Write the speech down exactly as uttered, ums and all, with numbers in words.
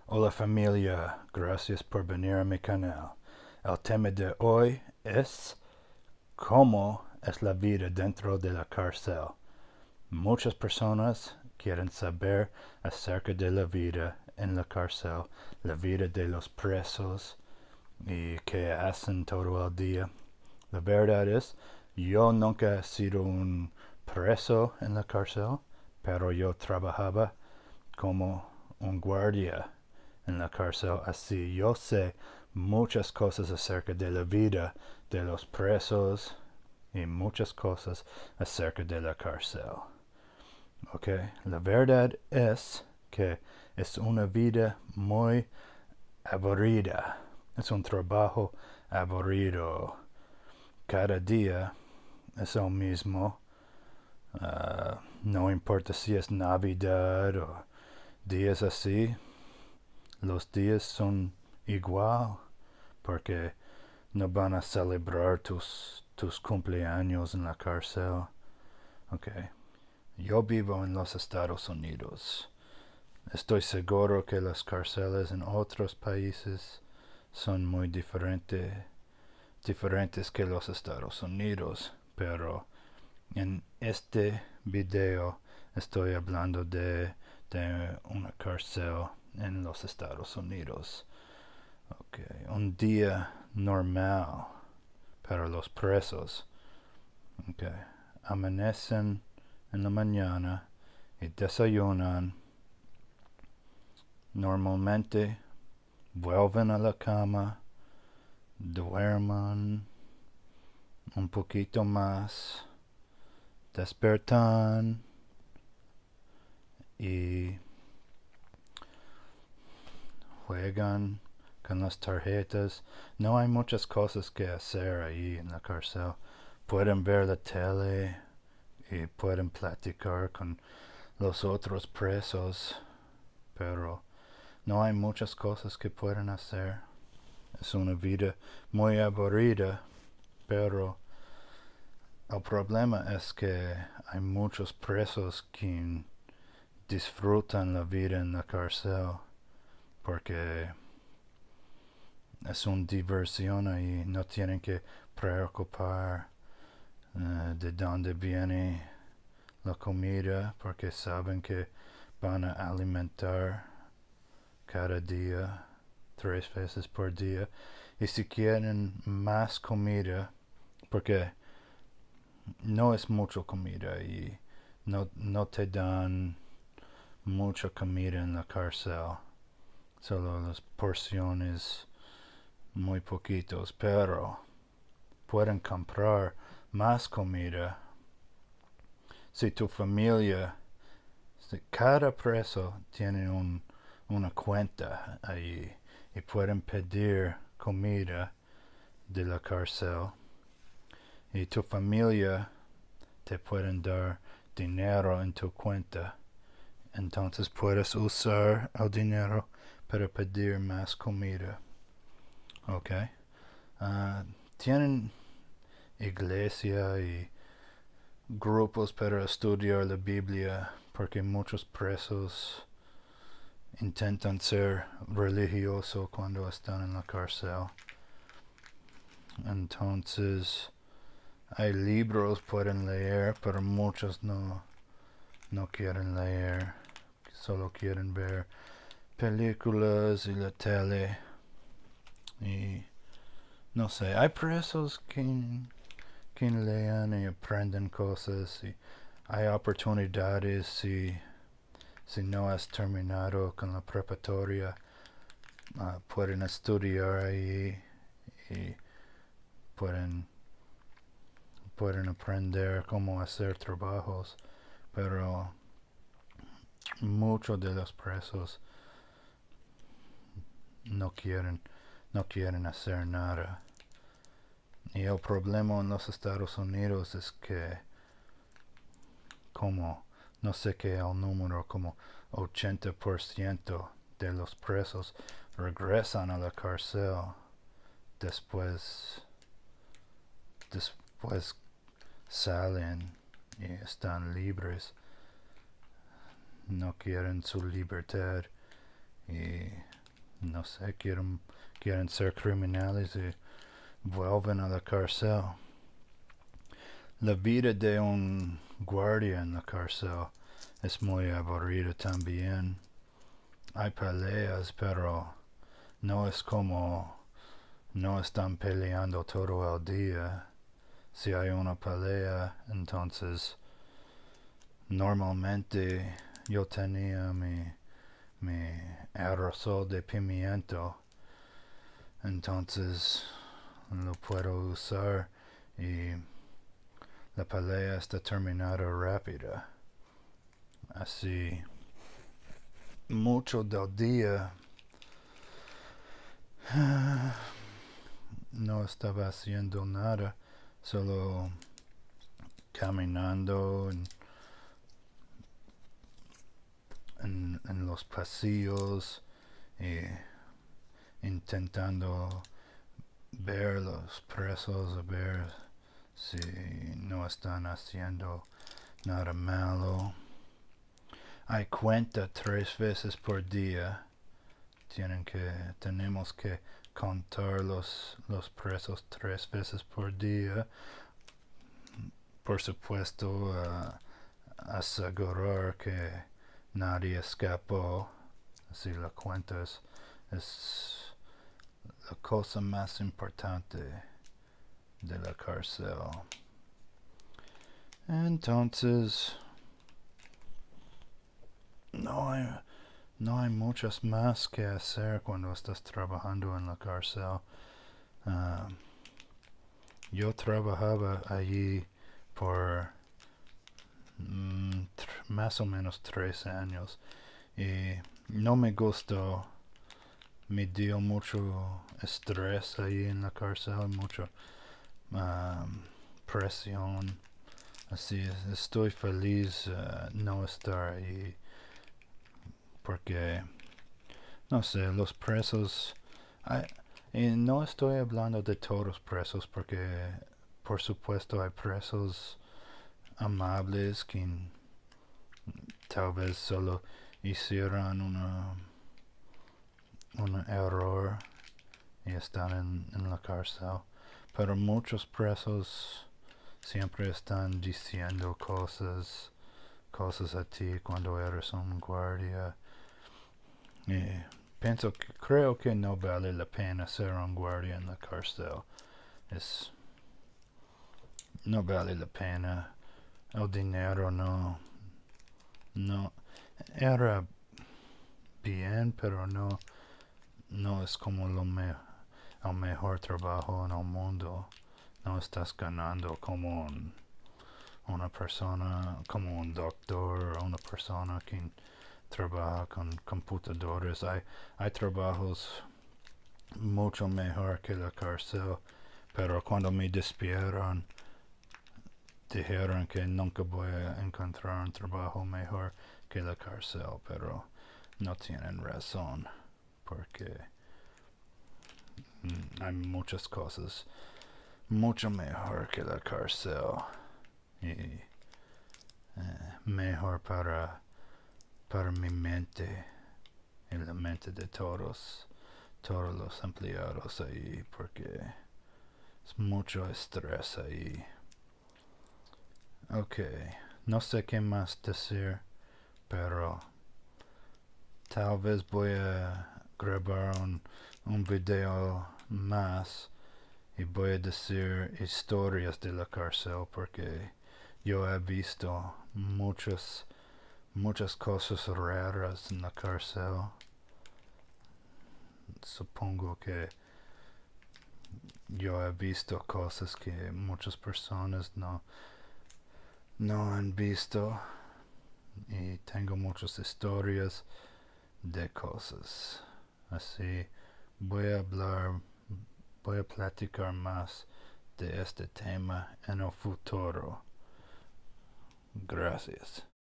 Hola familia, gracias por venir a mi canal. El tema de hoy es cómo es la vida dentro de la cárcel. Muchas personas quieren saber acerca de la vida en la cárcel, la vida de los presos y qué hacen todo el día. La verdad es, yo nunca he sido un preso en la cárcel, pero yo trabajaba como un guardia en la cárcel, así yo sé muchas cosas acerca de la vida de los presos y muchas cosas acerca de la cárcel. Okay. La verdad es que es una vida muy aburrida, es un trabajo aburrido. Cada día es el mismo, uh, no importa si es Navidad o días así. Los días son igual porque no van a celebrar tus, tus cumpleaños en la cárcel. Okay. Yo vivo en los Estados Unidos. Estoy seguro que las cárceles en otros países son muy diferente, diferentes que los Estados Unidos, pero en este video estoy hablando de, de una cárcel en los Estados Unidos. Okay. Un día normal para los presos. Okay. Amanecen en la mañana y desayunan. Normalmente vuelven a la cama, duerman un poquito más, despertan y juegan con las tarjetas. No hay muchas cosas que hacer ahí en la cárcel. Pueden ver la tele y pueden platicar con los otros presos, pero no hay muchas cosas que pueden hacer. Es una vida muy aburrida, pero el problema es que hay muchos presos que disfrutan la vida en la cárcel porque es una diversión ahí, no tienen que preocupar uh, de dónde viene la comida porque saben que van a alimentar cada día, tres veces por día. Y si quieren más comida, porque no es mucha comida y no, no te dan mucha comida en la cárcel, solo las porciones muy poquitos, pero pueden comprar más comida. Si tu familia, si cada preso tiene un, una cuenta ahí y pueden pedir comida de la cárcel y tu familia te pueden dar dinero en tu cuenta, entonces puedes usar el dinero para pedir más comida. Ok. Uh, tienen iglesia y grupos para estudiar la Biblia porque muchos presos intentan ser religiosos cuando están en la cárcel. Entonces hay libros pueden leer, pero muchos no, no quieren leer, solo quieren ver películas y la tele. Y no sé, hay presos que, que lean y aprenden cosas y hay oportunidades si, si no has terminado con la preparatoria, uh, pueden estudiar ahí y pueden, pueden aprender cómo hacer trabajos, pero muchos de los presos no quieren, no quieren hacer nada. Y el problema en los Estados Unidos es que como, no sé qué el número, como ochenta por ciento de los presos regresan a la cárcel después, después salen y están libres. No quieren su libertad y no sé, quieren, quieren ser criminales y vuelven a la cárcel. La vida de un guardia en la cárcel es muy aburrida también. Hay peleas, pero no es como no están peleando todo el día. Si hay una pelea, entonces normalmente yo tenía mi, mi aerosol de pimiento, entonces lo puedo usar y la pelea está terminada rápida. Así, mucho del día no estaba haciendo nada, solo caminando en, en, en los pasillos y intentando ver los presos, a ver si no están haciendo nada malo. Hay cuenta tres veces por día. Tienen que, tenemos que contar los, los presos tres veces por día. Por supuesto, uh, asegurar que nadie escapó. Así la cuenta es, es la cosa más importante de la cárcel. Entonces, no hay, no hay muchas más que hacer cuando estás trabajando en la cárcel. Uh, yo trabajaba allí por mm, más o menos tres años y no me gustó. Me dio mucho estrés ahí en la cárcel, mucha um, presión. Así es, estoy feliz uh, no estar ahí porque, no sé, los presos... Hay, y no estoy hablando de todos los presos porque, por supuesto, hay presos amables que tal vez solo hicieron una, un error y están en, en la cárcel. Pero muchos presos siempre están diciendo cosas, cosas a ti cuando eres un guardia. Y pienso que, creo que no vale la pena ser un guardia en la cárcel. Es, no vale la pena. El dinero no, no, era bien, pero no, no es como lo me, el mejor trabajo en el mundo. No estás ganando como un, una persona, como un doctor o una persona que trabaja con computadores. Hay, hay trabajos mucho mejor que la cárcel, pero cuando me despidieron, dijeron que nunca voy a encontrar un trabajo mejor que la cárcel, pero no tienen razón, porque mm, hay muchas cosas mucho mejor que la cárcel y eh, mejor para, para mi mente y la mente de todos, todos los empleados ahí, porque es mucho estrés ahí. Ok, no sé qué más decir, pero tal vez voy a grabar un, un video más y voy a decir historias de la cárcel porque yo he visto muchas, muchas cosas raras en la cárcel. Supongo que yo he visto cosas que muchas personas no, no han visto y tengo muchas historias de cosas. Así voy a hablar, voy a platicar más de este tema en el futuro. Gracias.